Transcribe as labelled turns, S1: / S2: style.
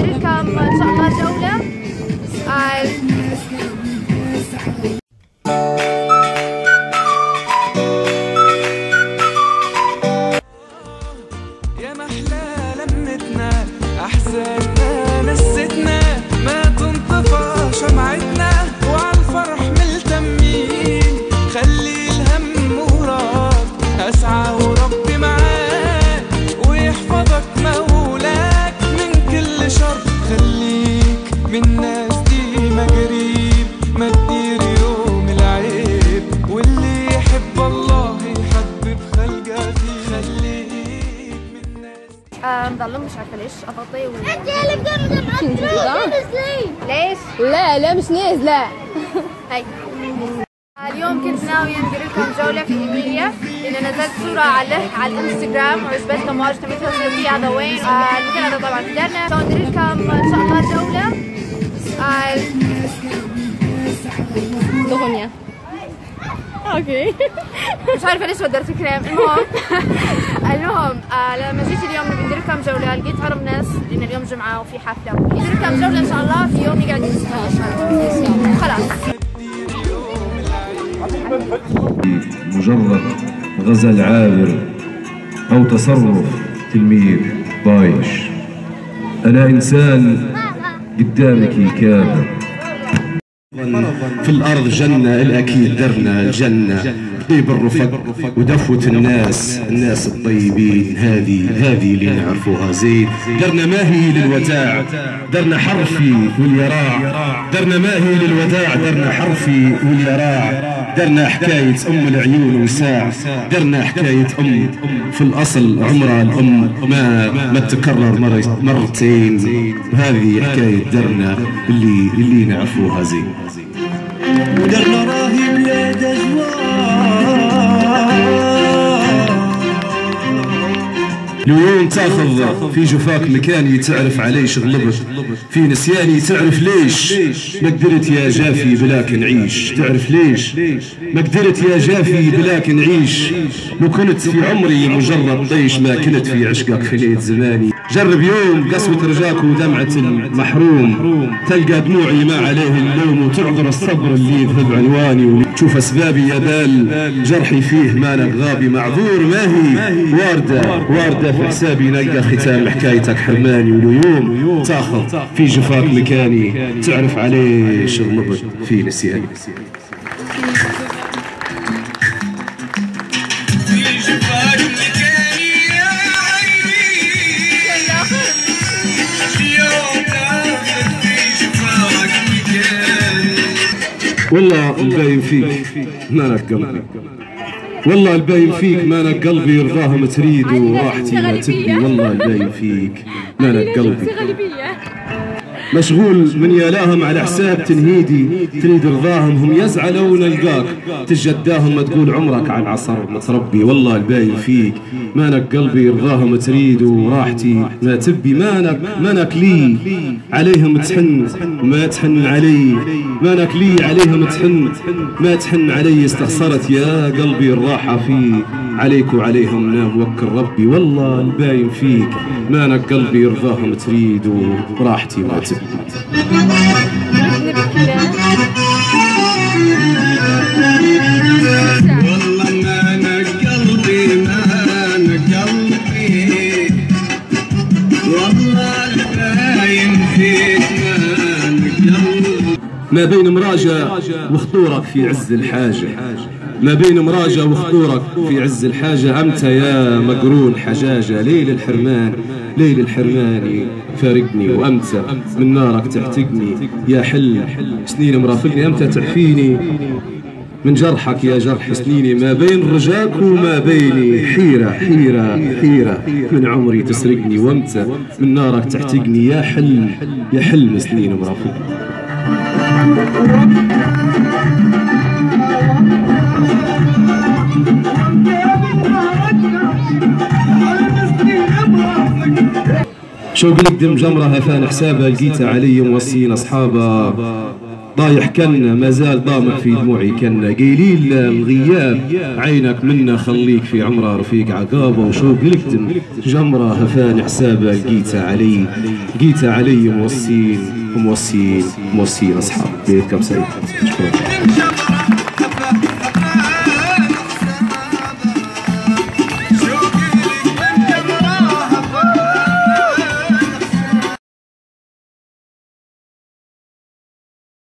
S1: لكم ان شاء الله جولة.
S2: يا محلى لمتنا احزاننا نستنا ما تنطفى شمعتنا وعالفرح ملتمين خلي الهم وراك اسعى وربي معاك ويحفظك مولاك من كل شر خليك من الناس دي ما قريب ما تدير يوم العيب واللي يحب الله يحبب خلقه فيه خليك من الناس
S1: مضلم مش عارفه ليش افطي ليش؟
S3: لا مش نازله.
S1: هاي اليوم كنت ناوية ندير لكم جولة في إيميليا لأن نزلت صورة على الانستغرام وعجبتكم واجد تبي توصلوا فيها هذا وين المكان هذا طبعا في دارنا فندير لكم إن شاء الله جولة.
S3: دغنيا اوكي
S1: مش عارفة ليش ودرت الكلام. المهم لما جيت اليوم نبي ندير لكم جولة لقيت عرب ناس لأن اليوم جمعة وفي حفلة ندير لكم جولة إن شاء الله في يوم يقعد خلاص.
S4: مجرد غزل عابر أو تصرف تلميذ طايش، أنا إنسان قدامك كابر.
S5: في الأرض جنة الأكيد درنا الجنة طيب الرفق ودفوة الناس الطيبين هذه اللي نعرفوها زين. درنا ماهي للوداع درنا حرفي واليراع درنا ماهي للوداع درنا حرفي واليراع درنا حكاية أم العيون وساع درنا حكاية أم في الأصل عمرها الأم ما تكرر مرتين هذه حكاية درنا اللي نعرفوها زين.
S6: ودرنا راهي بلاد
S5: اليوم تاخذ في جفاك مكاني تعرف عليش غلبت في نسياني تعرف ليش ما قدرت يا جافي بلاك نعيش تعرف ليش ما قدرت يا جافي بلاك نعيش لو كنت في عمري مجرد طيش ما كنت في عشقك فنيت زماني. جرب يوم قسوة رجاك ودمعة المحروم تلقى دموعي ما عليه اللوم وتعذر الصبر اللي يذهب عنواني وتشوف اسبابي يا بال جرحي فيه مالك غابي معذور ما هي واردة في حسابي نلقى ختام حكايتك حرماني واليوم تاخذ في جفاك مكاني تعرف عليه شغلبت في نسياني. والله الباين فيك مالك قلبي والله الباين فيك مالك قلبي يرضاها تريد وراحتي ما تبي والله الباين فيك مالك قلبي مشغول من يالاهم على حساب تنهيدي تريد رضاهم هم يزعلوا نلقاك تجداهم ما تقول عمرك على العصر متربي والله الباين فيك مانك قلبي يرضاهم تريد وراحتي ما تبي مانك لي عليهم تحن ما تحن علي مانك لي عليهم تحن ما تحن علي استخسرت يا قلبي الراحة في عليك وعليهم نام وكل ربي والله الباين فيك مانك قلبي يرضاهم تريد وراحتي ما تبي.
S6: والله مالك قلبي والله باين فيك مالك قلبي
S5: ما بين مراجع وخطورك في عز الحاجة ما بين مراجع وخطورك في عز الحاجة أمتى يا مقرون حجاجة ليل الحرمان فارقني وأمتى من نارك تحتقني يا حل سنين مرافقني أمتى تعفيني من جرحك يا جرح سنيني ما بين رجاك وما بيني حيرة من عمري تسرقني وأمتى من نارك تحتقني يا حلم سنين مرافقني. شوق نقدم جمرة هفان حسابها لقيتها علي موصين أصحابها ضايح كنا ما زال ضامع في دموعي كنا قايلين الغياب عينك منا خليك في عمره رفيق عقابه وشوق لكتم جمره هفاني حسابه لقيته علي موصين اصحاب بيتكم سعيد. شكرا.